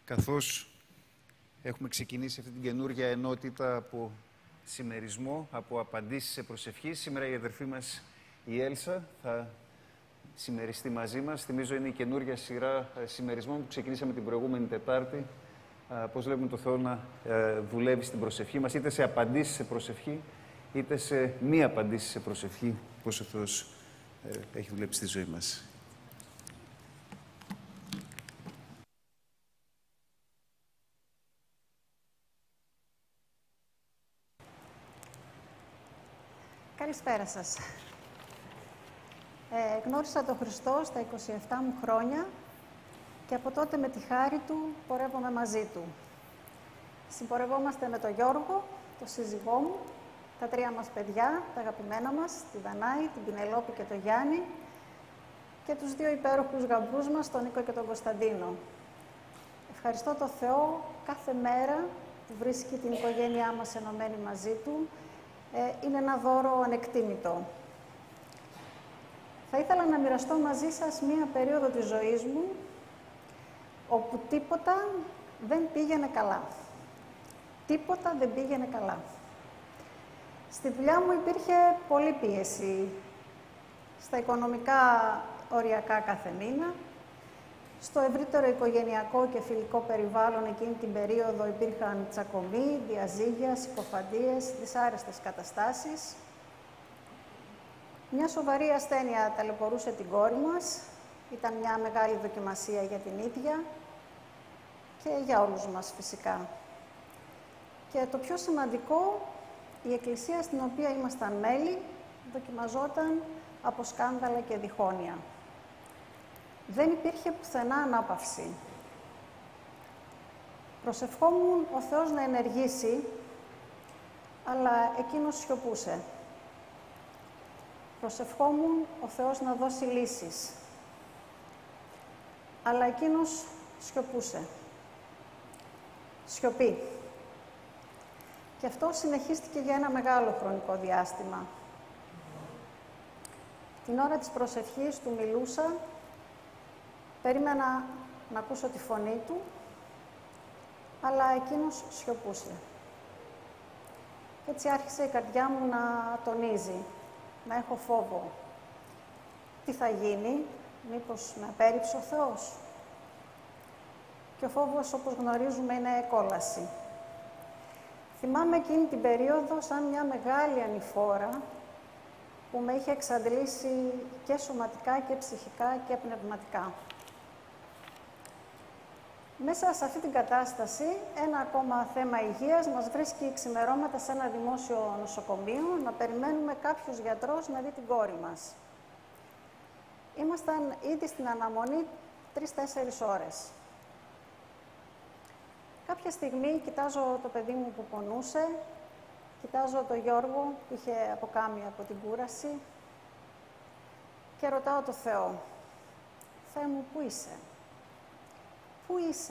καθώς έχουμε ξεκινήσει αυτή την καινούργια ενότητα από συμμερισμό, από απαντήσεις σε προσευχή. Σήμερα η αδερφή μας η Έλσα θα συμμεριστεί μαζί μας. Θυμίζω είναι η καινούργια σειρά συμμερισμών που ξεκινήσαμε την προηγούμενη Τετάρτη. Πώς βλέπουμε το Θεό να δουλεύει στην προσευχή μας, είτε σε απαντήσεις σε προσευχή, είτε σε μη απαντήσεις σε προσευχή, πώς ο Θεός έχει δουλέψει στη ζωή μας. Καλησπέρα σας. Γνώρισα τον Χριστό στα 27 μου χρόνια και από τότε με τη χάρη Του πορεύομαι μαζί Του. Συμπορευόμαστε με τον Γιώργο, τον σύζυγό μου, τα τρία μας παιδιά, τα αγαπημένα μας, τη Δανάη, την Πινελόπη και τον Γιάννη και τους δύο υπέροχους γαμπρούς μας, τον Νίκο και τον Κωνσταντίνο. Ευχαριστώ τον Θεό κάθε μέρα που βρίσκει την οικογένειά μας ενωμένη μαζί Του. Είναι ένα δώρο ανεκτήμητο. Θα ήθελα να μοιραστώ μαζί σας μία περίοδο της ζωής μου όπου τίποτα δεν πήγαινε καλά. Τίποτα δεν πήγαινε καλά. Στη δουλειά μου υπήρχε πολλή πίεση. Στα οικονομικά οριακά κάθε μήνα. Στο ευρύτερο οικογενειακό και φιλικό περιβάλλον εκείνη την περίοδο υπήρχαν τσακωμοί, διαζύγια, συκοφαντίες, δυσάρεστες καταστάσεις. Μια σοβαρή ασθένεια ταλαιπωρούσε την κόρη μας. Ήταν μια μεγάλη δοκιμασία για την ίδια και για όλους μας φυσικά. Και το πιο σημαντικό, η εκκλησία στην οποία ήμασταν μέλη δοκιμαζόταν από σκάνδαλα και διχόνοια. Δεν υπήρχε πουθενά ανάπαυση. Προσευχόμουν ο Θεός να ενεργήσει, αλλά εκείνος σιωπούσε. Προσευχόμουν ο Θεός να δώσει λύσεις, αλλά εκείνος σιωπούσε. Σιωπή. Και αυτό συνεχίστηκε για ένα μεγάλο χρονικό διάστημα. Την ώρα της προσευχής Του μιλούσα, περίμενα να ακούσω τη φωνή Του, αλλά εκείνος σιωπούσε. Και έτσι άρχισε η καρδιά μου να τονίζει, να έχω φόβο. Τι θα γίνει, μήπως με απέρριψε ο Θεός? Και ο φόβος, όπως γνωρίζουμε, είναι κόλαση. Θυμάμαι εκείνη την περίοδο σαν μια μεγάλη ανηφόρα που με είχε εξαντλήσει και σωματικά και ψυχικά και πνευματικά. Μέσα σε αυτή την κατάσταση, ένα ακόμα θέμα υγείας μας βρίσκει ξημερώματα σε ένα δημόσιο νοσοκομείο να περιμένουμε κάποιος γιατρός να δει την κόρη μας. Ήμασταν ήδη στην αναμονή 3-4 ώρες. Κάποια στιγμή κοιτάζω το παιδί μου που πονούσε, κοιτάζω τον Γιώργο που είχε αποκάμει από την κούραση και ρωτάω το Θεό, Θεέ μου, πού είσαι? Πού είσαι?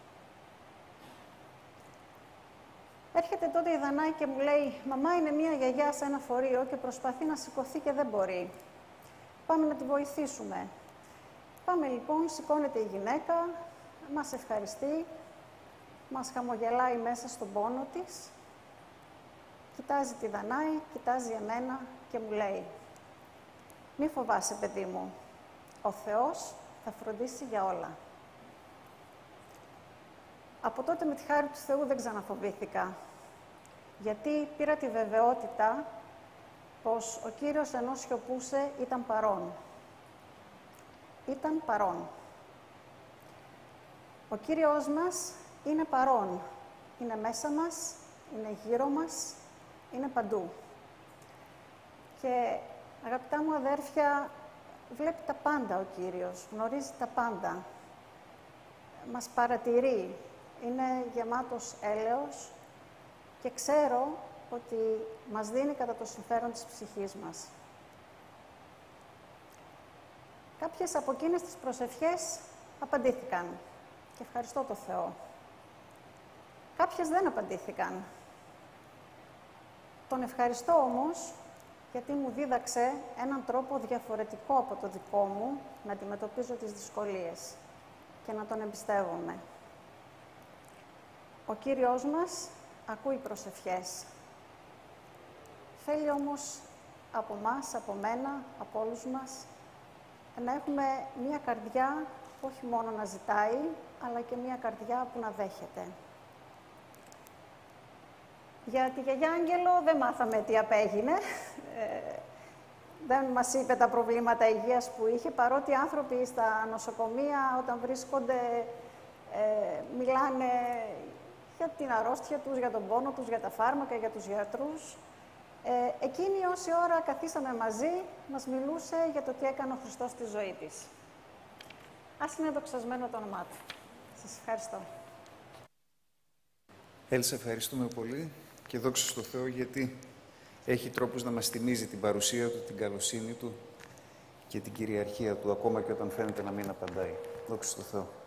Έρχεται τότε η Δανάη και μου λέει, μαμά, είναι μία γιαγιά σε ένα φορείο και προσπαθεί να σηκωθεί και δεν μπορεί. Πάμε να τη βοηθήσουμε. Πάμε λοιπόν, σηκώνεται η γυναίκα, μας ευχαριστεί, μας χαμογελάει μέσα στον πόνο της, κοιτάζει τη Δανάη, κοιτάζει εμένα και μου λέει, μη φοβάσαι παιδί μου, ο Θεός θα φροντίσει για όλα. Από τότε με τη χάρη του Θεού δεν ξαναφοβήθηκα, γιατί πήρα τη βεβαιότητα πως ο Κύριος ενώ σιωπούσε ήταν παρόν. Ήταν παρόν. Ο Κύριος μας είναι παρόν. Είναι μέσα μας, είναι γύρω μας, είναι παντού. Και αγαπητά μου αδέρφια, βλέπει τα πάντα ο Κύριος, γνωρίζει τα πάντα. Μας παρατηρεί. Είναι γεμάτος έλεος και ξέρω ότι μας δίνει κατά το συμφέρον της ψυχής μας. Κάποιες από εκείνες τις προσευχές απαντήθηκαν και ευχαριστώ το Θεό. Κάποιες δεν απαντήθηκαν. Τον ευχαριστώ όμως γιατί μου δίδαξε έναν τρόπο διαφορετικό από το δικό μου να αντιμετωπίζω τις δυσκολίες και να τον εμπιστεύομαι. Ο Κύριος μας ακούει προσευχές. Θέλει όμως από μας, από μένα, από όλους μας, να έχουμε μία καρδιά που όχι μόνο να ζητάει, αλλά και μία καρδιά που να δέχεται. Για τη γιαγιά Άγγελο δεν μάθαμε τι απέγινε. Δεν μας είπε τα προβλήματα υγείας που είχε, παρότι οι άνθρωποι στα νοσοκομεία όταν βρίσκονται μιλάνε για την αρρώστια τους, για τον πόνο τους, για τα φάρμακα, για τους γιατρούς. Εκείνη όση ώρα καθίσαμε μαζί, μας μιλούσε για το τι έκανε ο Χριστός στη ζωή της. Ας είναι δοξασμένο το όνομά του. Σας ευχαριστώ. Έλσα, ευχαριστούμε πολύ και δόξα στο Θεό γιατί έχει τρόπους να μας θυμίζει την παρουσία Του, την καλοσύνη Του και την κυριαρχία Του, ακόμα και όταν φαίνεται να μην απαντάει. Δόξα στο Θεό.